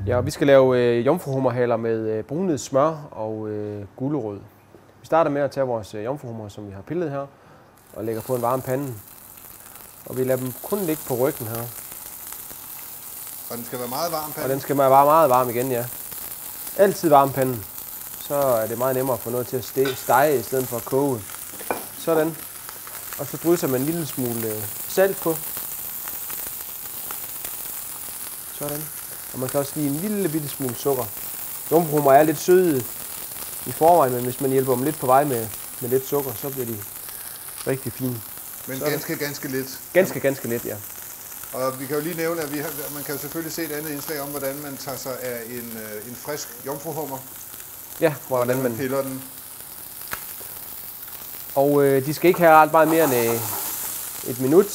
Ja, vi skal lave jomfruhummerhaler med brunet smør og gulerod. Vi starter med at tage vores jomfruhummer, som vi har pillet her, og lægger på en varm pande. Og vi lader dem kun ligge på ryggen her. Og den skal være meget varm, panden? Og den skal være meget varm igen, ja. Altid varm panden. Så er det meget nemmere at få noget til at stege i stedet for at koge. Sådan. Og så drysser man en lille smule salt på. Sådan. Og man kan også give en lille bitte smule sukker. Jomfruhummer er lidt søde i forvejen, men hvis man hjælper dem lidt på vej med lidt sukker, så bliver de rigtig fine. Men sådan. ganske lidt? Ganske lidt, ja. Og vi kan jo lige nævne, at man kan jo selvfølgelig se et andet indslag om, hvordan man tager sig af en frisk jomfruhummer. Ja, hvordan man piller den. Og de skal ikke have ret meget mere end et minut.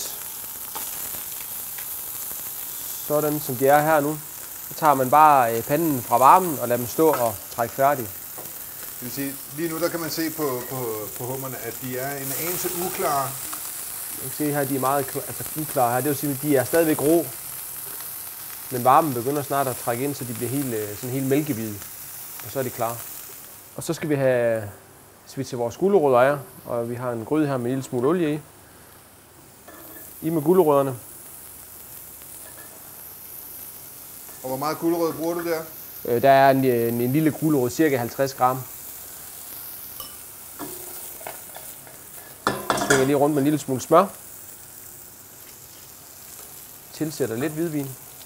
Sådan som de er her nu. Så tager man bare panden fra varmen og lader dem stå og trække færdig. Det vil sige, lige nu der kan man se på hummerne, at de er en anelse uklare. Jeg kan se her, de er meget uklare her. Det vil sige, at de er stadigvæk rå. Men varmen begynder snart at trække ind, så de bliver helt mælkehvide. Og så er de klar. Og så skal vi have svitset vores gulerødder af. Og vi har en gryde her med en lille smule olie i. I med gulerødderne. Og hvor meget gulerod bruger du der? Der er en lille gulerod, cirka 50 gram. Svinger lige rundt med en lille smule smør. Tilsætter lidt hvidvin.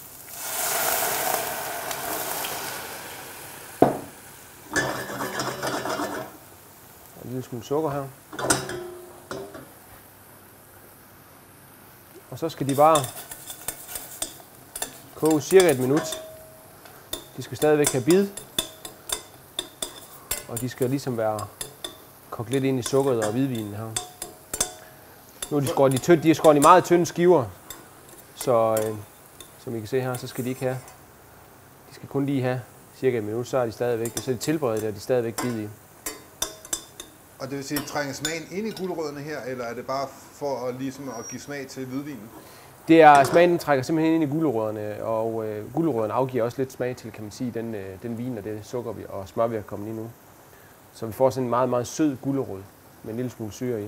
Og en lille smule sukker her. Og så skal de bare koge cirka et minut. De skal stadigvæk have bid. Og de skal ligesom være kogt lidt ind i sukkeret og hvidvinen her. Nu er de er skåret i meget tynde skiver. Så som I kan se her, så skal de ikke have. De skal kun lige have cirka et minut, så er de stadigvæk, så er de tilberedt, og de er stadigvæk bid i. Og det vil sige, trænger smagen ind i gulerødderne her, eller er det bare for at give smag til hvidvinen? Det er, smagen trækker simpelthen ind i gulerødderne, og gulerødderne afgiver også lidt smag til, kan man sige, den vin og det sukker og smør, vi har kommet i nu. Så vi får sådan en meget, meget sød gulerod med en lille smule syre i.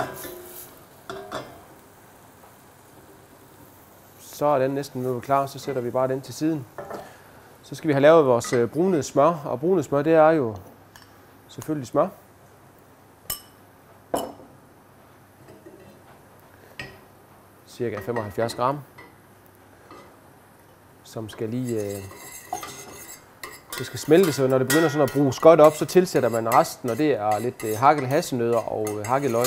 Så er den næsten klar, så sætter vi bare den til siden. Så skal vi have lavet vores brunede smør, og brunede smør, det er jo selvfølgelig smør. Cirka 75 gram, som skal lige det skal smelte, så når det begynder sådan at bruges godt op, så tilsætter man resten, og det er lidt hakket hasselnødder og hakket løg.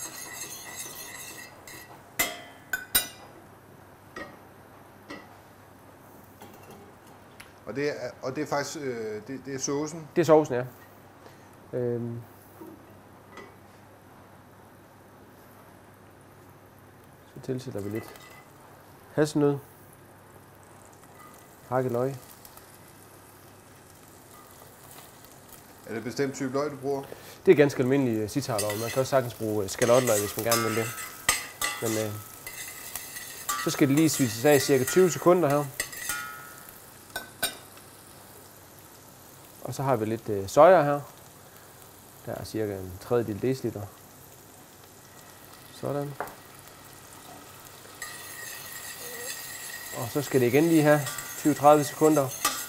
Og det er faktisk det er saucen? Det er saucen, ja. Så tilsætter vi lidt hasselnød, hakket løg. Er det et bestemt type løg, du bruger? Det er ganske almindelig sitarløg. Man kan også sagtens bruge skalotløg, hvis man gerne vil det. Men så skal det lige svitses af i cirka 20 sekunder her. Og så har vi lidt soja her. Der er cirka en tredjedel deciliter. Sådan. Og så skal det igen lige have 20-30 sekunder.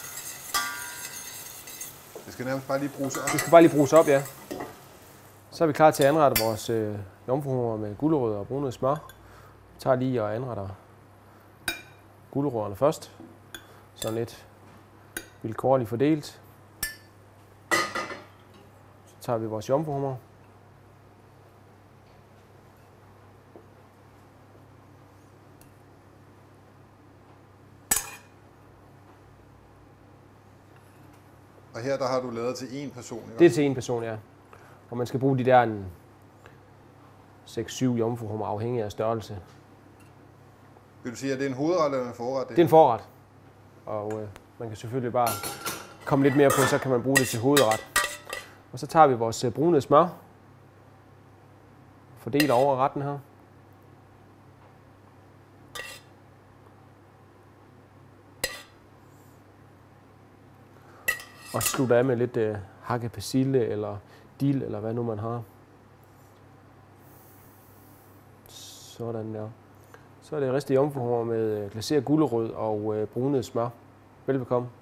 Det skal nærmest bare lige bruges op? Det skal bare lige bruges op, ja. Så er vi klar til at anrette vores jomfruhummer med gulerødder og brunet smør. Vi tager lige og anretter gulerødderne først. Sådan lidt vilkårligt fordelt. Så tager vi vores jomfruhummer. Og her der har du lavet til én person, ikke? Det er til én person, ja. Og man skal bruge de der 6-7 jomfruhummer afhængig af størrelse. Vil du sige, at det er en hovedret eller en forret? Det er en forret. Og man kan selvfølgelig bare komme lidt mere på, så kan man bruge det til hovedret. Og så tager vi vores brunede smør. Fordeler over retten her. Og slutter af med lidt hakket persille eller dill, eller hvad nu man har. Sådan der. Så er det ristet jomfruhummer med glaseret gulerod og brunet smør. Velbekomme.